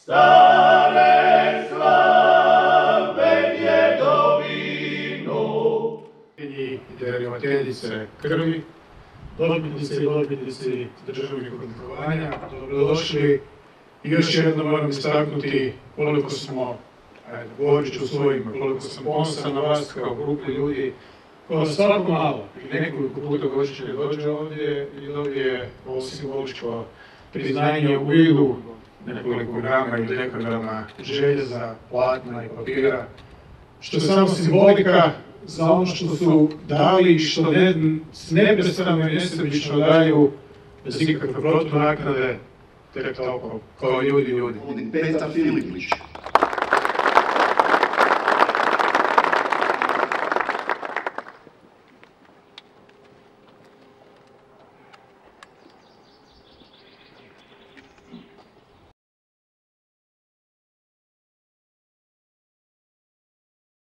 Stare slave djedovinu. I darivateljice krvi, dobitnice i dobitnici državnih odlikovanja, dobrodošli. I još jednom moram istaknuti koliko smo, govorit ću u svojim, koliko sam ponosan na vas kao grupu ljudi koja svako malo i nekoliko puta godišnje dođe ovdje i dobije ovo simboličko priznanje u vidu nekoliko grama ili dekograma željeza, platna i papira, što je samo simbolika za ono što su dali i što neprestano i nesebično daju bez ikakve protunaknade, tek toliko, kao ljudi. Petar Filipić,